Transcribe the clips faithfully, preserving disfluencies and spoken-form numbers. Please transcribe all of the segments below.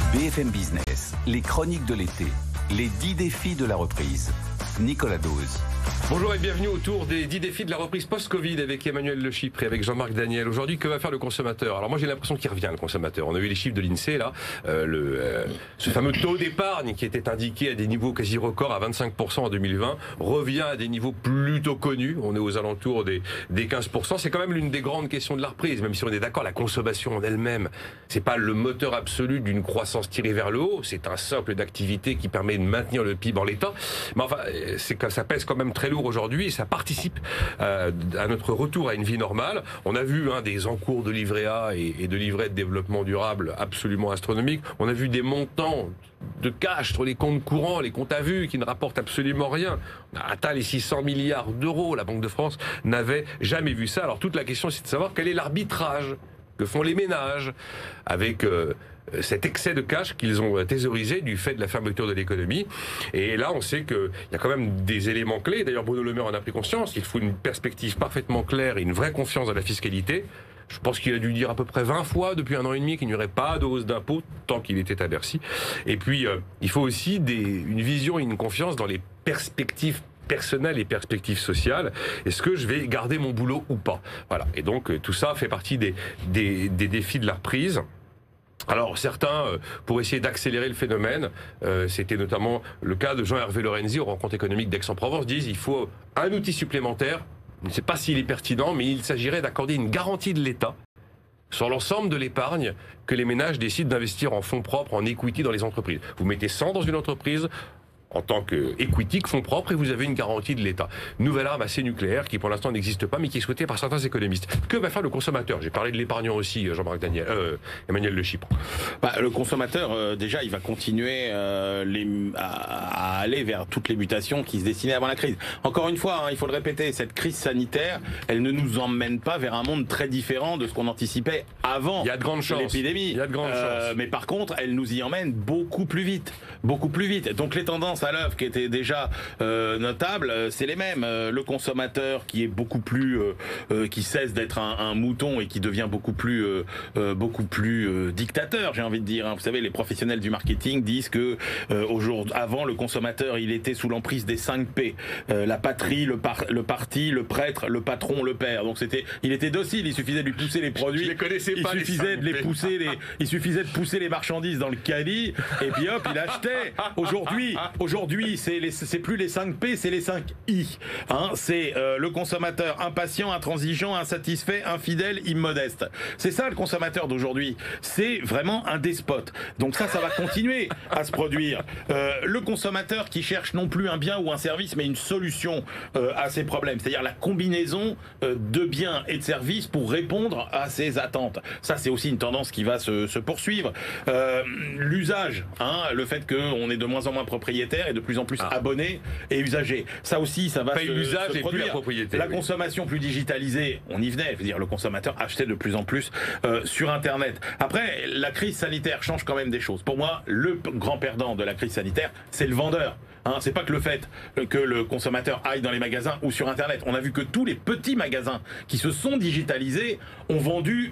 B F M Business, les chroniques de l'été, les dix défis de la reprise. Nicolas Dose. Bonjour et bienvenue autour des dix défis de la reprise post-Covid avec Emmanuel Le Chypre et avec Jean-Marc Daniel. Aujourd'hui, que va faire le consommateur? Alors moi j'ai l'impression qu'il revient le consommateur. On a eu les chiffres de l'INSEE là, euh, le, euh, ce fameux taux d'épargne qui était indiqué à des niveaux quasi records à vingt-cinq pour cent en deux mille vingt revient à des niveaux plutôt connus. On est aux alentours des, des quinze pour cent. C'est quand même l'une des grandes questions de la reprise, même si on est d'accord, la consommation en elle-même, c'est pas le moteur absolu d'une croissance tirée vers le haut. C'est un socle d'activité qui permet de maintenir le P I B en l'état. Mais enfin, c'est que ça pèse quand même très lourd aujourd'hui et ça participe euh, à notre retour à une vie normale. On a vu hein, des encours de livret A et, et de livret de développement durable absolument astronomiques. On a vu des montants de cash sur les comptes courants, les comptes à vue qui ne rapportent absolument rien. On a atteint les six cents milliards d'euros. La Banque de France n'avait jamais vu ça. Alors toute la question c'est de savoir quel est l'arbitrage que font les ménages avec euh, cet excès de cash qu'ils ont thésaurisé du fait de la fermeture de l'économie. Et là, on sait qu'il y a quand même des éléments clés. D'ailleurs, Bruno Le Maire en a pris conscience. Il faut une perspective parfaitement claire et une vraie confiance dans la fiscalité. Je pense qu'il a dû dire à peu près vingt fois depuis un an et demi qu'il n'y aurait pas de hausse d'impôts tant qu'il était à Bercy. Et puis, euh, il faut aussi des, une vision et une confiance dans les perspectives personnelles et perspectives sociales. Est-ce que je vais garder mon boulot ou pas? Voilà. Et donc, tout ça fait partie des, des, des défis de la reprise. Alors certains, euh, pour essayer d'accélérer le phénomène, euh, c'était notamment le cas de Jean-Hervé Lorenzi aux rencontres économiques d'Aix-en-Provence, disent il faut un outil supplémentaire. Je ne sais pas s'il est pertinent, mais il s'agirait d'accorder une garantie de l'État sur l'ensemble de l'épargne que les ménages décident d'investir en fonds propres, en equity dans les entreprises. Vous mettez cent dans une entreprise en tant que equity, fonds propres, et vous avez une garantie de l'État. Nouvelle arme assez nucléaire qui pour l'instant n'existe pas, mais qui est souhaitée par certains économistes. Que va faire le consommateur? J'ai parlé de l'épargnant aussi, Jean-Marc Daniel, euh, Emmanuel Le Chypre. Bah, le consommateur, euh, déjà, il va continuer euh, les, à, à aller vers toutes les mutations qui se dessinaient avant la crise. Encore une fois, hein, il faut le répéter, cette crise sanitaire, elle ne nous emmène pas vers un monde très différent de ce qu'on anticipait avant il y a de grandes chances. l'épidémie. Il y a de grandes euh, chances. Mais par contre, elle nous y emmène beaucoup plus vite, beaucoup plus vite. Donc les tendances à l'œuvre qui étaient déjà euh, notables, c'est les mêmes. Euh, le consommateur qui est beaucoup plus, euh, euh, qui cesse d'être un, un mouton et qui devient beaucoup plus, euh, euh, beaucoup plus euh, dictateur, j'ai envie de dire. Hein. Vous savez, les professionnels du marketing disent que euh, aujourd'hui, avant le consommateur, il était sous l'emprise des cinq P euh, la patrie, le, par, le parti, le prêtre, le patron, le père. Donc c'était, il était docile. Il suffisait de lui pousser les produits. Je les connaissais il pas, suffisait les de les pousser, les, il suffisait de pousser les marchandises dans le caddie et puis hop, il achetait. Aujourd'hui, aujourd'hui. C'est, les, c'est plus les cinq P, c'est les cinq I. Hein, c'est euh, le consommateur impatient, intransigeant, insatisfait, infidèle, immodeste. C'est ça le consommateur d'aujourd'hui. C'est vraiment un despote. Donc ça, ça va continuer à se produire. Euh, le consommateur qui cherche non plus un bien ou un service, mais une solution euh, à ses problèmes. C'est-à-dire la combinaison euh, de biens et de services pour répondre à ses attentes. Ça, c'est aussi une tendance qui va se, se poursuivre. Euh, l'usage, hein, le fait qu'on est de moins en moins propriétaire et de plus en plus ah. abonnés et usagers. Ça aussi, ça va Paye se, l'usage se et produire. plus la propriété. La oui. consommation plus digitalisée, on y venait. Je veux dire, le consommateur achetait de plus en plus euh, sur Internet. Après, la crise sanitaire change quand même des choses. Pour moi, le grand perdant de la crise sanitaire, c'est le vendeur. Hein, c'est pas que le fait que le consommateur aille dans les magasins ou sur Internet. On a vu que tous les petits magasins qui se sont digitalisés ont vendu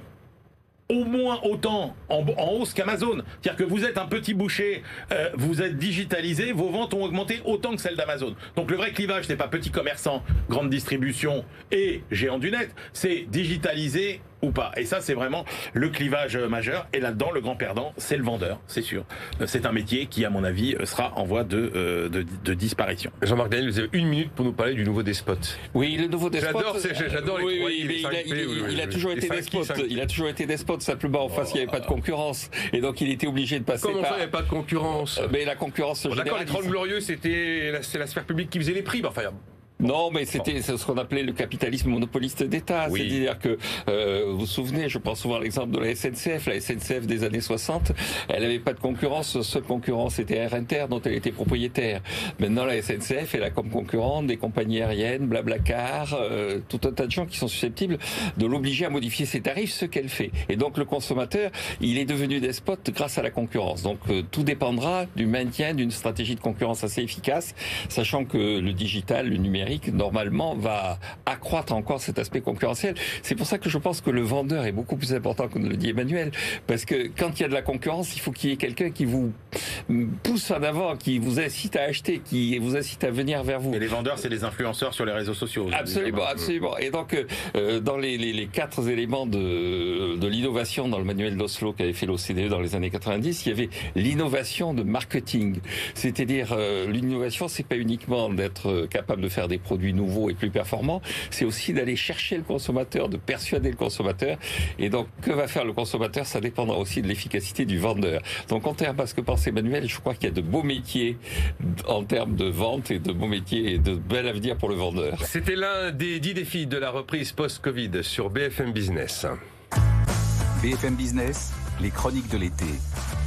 au moins autant en, en hausse qu'Amazon. C'est-à-dire que vous êtes un petit boucher, euh, vous êtes digitalisé, vos ventes ont augmenté autant que celles d'Amazon. Donc le vrai clivage, c'est pas petit commerçant, grande distribution et géant du net, c'est digitalisé ou pas. Et ça, c'est vraiment le clivage majeur. Et là-dedans, le grand perdant, c'est le vendeur, c'est sûr. C'est un métier qui, à mon avis, sera en voie de, euh, de, de disparition. Jean-Marc Daniel, vous avez une minute pour nous parler du nouveau despote. Oui, le nouveau despote. J'adore, j'adore les oui, trois, oui, les mais il a, il, oui, il, il a oui, toujours les été cinq, despote. cinq. Il a toujours été despote. Simplement, en face, il n'y avait pas de concurrence. Et donc, il était obligé de passer Comment par... ça, il n'y avait pas de concurrence? Mais la concurrence se D'accord, les généralise. Trente Glorieux, c'était la, c'est la sphère publique qui faisait les prix. Enfin, Non, mais c'était ce qu'on appelait le capitalisme monopoliste d'État. Oui. C'est-à-dire que, euh, vous vous souvenez, je prends souvent l'exemple de la S N C F. La S N C F des années soixante, elle n'avait pas de concurrence. Seule concurrence était Air Inter, dont elle était propriétaire. Maintenant, la S N C F, elle a comme concurrente des compagnies aériennes, Blablacar, euh, tout un tas de gens qui sont susceptibles de l'obliger à modifier ses tarifs, ce qu'elle fait. Et donc, le consommateur, il est devenu despote grâce à la concurrence. Donc, euh, tout dépendra du maintien d'une stratégie de concurrence assez efficace, sachant que le digital, le numérique, numérique, normalement, va accroître encore cet aspect concurrentiel. C'est pour ça que je pense que le vendeur est beaucoup plus important, comme le dit Emmanuel, parce que quand il y a de la concurrence, il faut qu'il y ait quelqu'un qui vous pousse en avant, qui vous incite à acheter, qui vous incite à venir vers vous. Et les vendeurs, c'est les influenceurs sur les réseaux sociaux. Absolument, absolument. Et donc, euh, dans les, les, les quatre éléments de, de l'innovation dans le manuel d'Oslo qu'avait fait l'O C D E dans les années quatre-vingt-dix, il y avait l'innovation de marketing. C'est-à-dire, euh, l'innovation, c'est pas uniquement d'être capable de faire des produits nouveaux et plus performants, c'est aussi d'aller chercher le consommateur, de persuader le consommateur. Et donc, que va faire le consommateur? Ça dépendra aussi de l'efficacité du vendeur. Donc, contrairement à ce que pense Emmanuel, je crois qu'il y a de beaux métiers en termes de vente et de beaux métiers et de bel avenir pour le vendeur. C'était l'un des dix défis de la reprise post-Covid sur B F M Business. B F M Business, les chroniques de l'été.